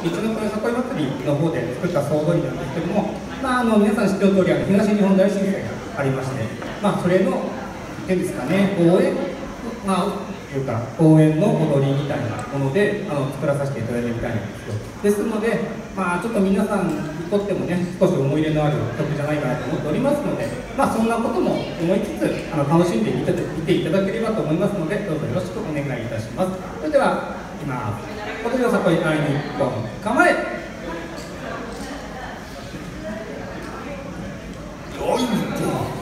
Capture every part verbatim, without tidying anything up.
道のくよさこい祭りの方で作った総動員なんですけども、まあ、あの皆さん知っておる通り、東日本大震災がありまして、まあ、それの点ですかね、応援、まあ、というか応援の踊りみたいなものであの作らさせていただいてみたいなんですよ。ですので、まあ、ちょっと皆さんにとってもね、少し思い入れのある曲じゃないかなと思っておりますので、まあ、そんなことも思いつつあの楽しんで見て見ていただければと思いますので、どうぞよろしくお願いいたします。それでは、いきます。今年のさこい愛日本、構え。よい日本。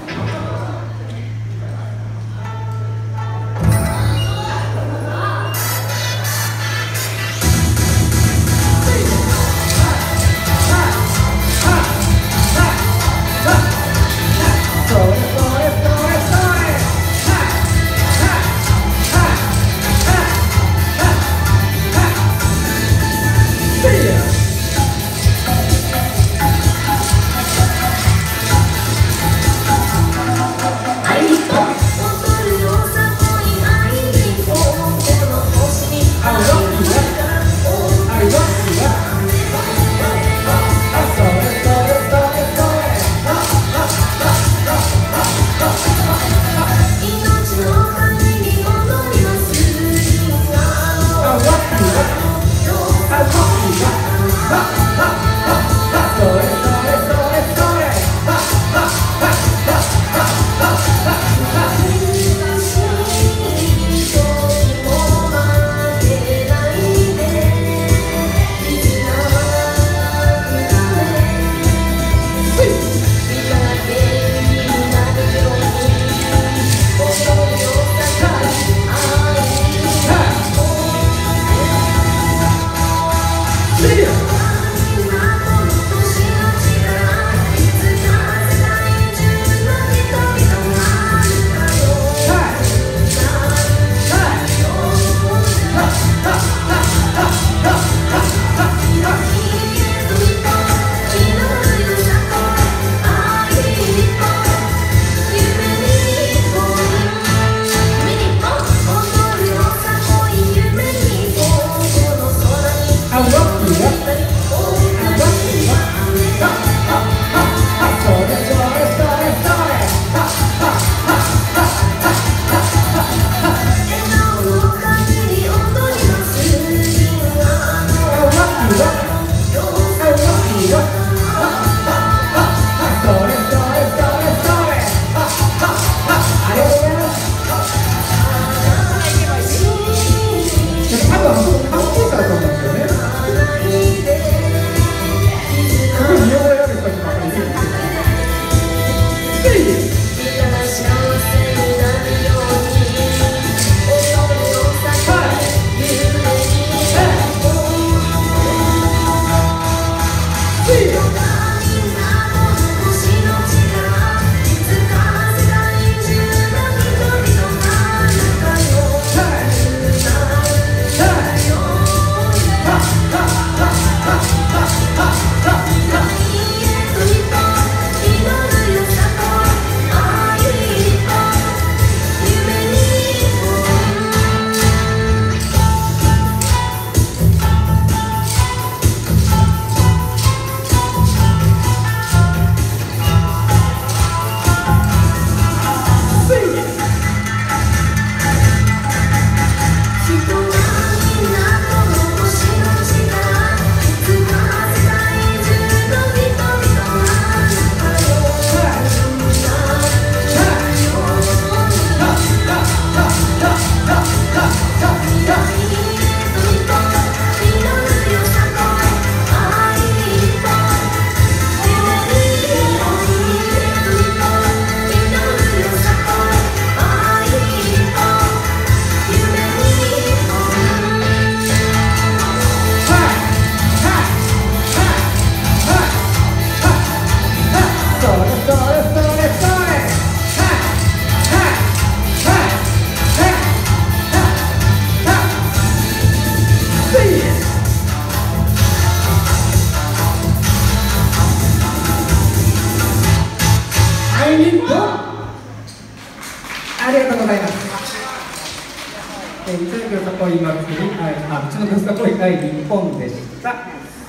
ありがとうございます。えー、道のくよさこい祭り、あ、道のくよさこい会日本でした。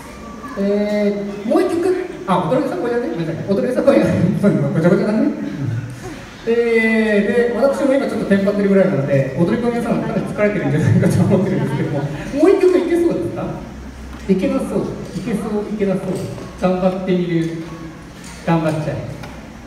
えー、もう一曲、あ、踊りさこやね、ごめんなさい、踊りさこやね、ごちゃごちゃだね。えー、で、私も今ちょっとテンパってるぐらいなので、踊り子の皆さんはかなり疲れてるんじゃないかと思ってるんですけども、もう一曲いけそうですか？いけなそう、いけそう、いけなそう、頑張ってみる、頑張っちゃえ。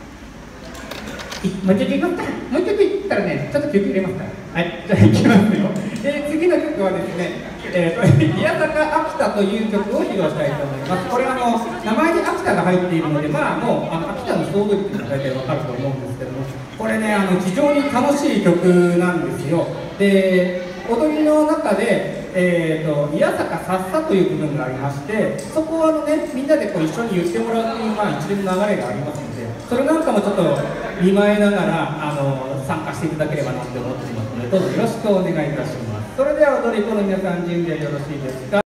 もう一曲いこうか、もう一曲いったらね、ちょっと休憩入れますから。はい、じゃあいきますよ。えー、次の曲はですね、えー、宮坂秋田という曲を披露したいと思います。これはあの名前に秋田が入っているので、まあもうあの秋田の総取りっていうのが大体わかると思うんですけども、これね、あの非常に楽しい曲なんですよ。で、踊りの中で、えーと、宮坂さっさという部分がありまして、そこをあの、ね、みんなでこう一緒に言ってもらうという、まあ、一連の流れがありますので、それなんかもちょっと見舞いながらあの参加していただければなと思っていますので、どうぞよろしくお願いいたします。それでは踊り子の皆さん、準備はよろしいですか？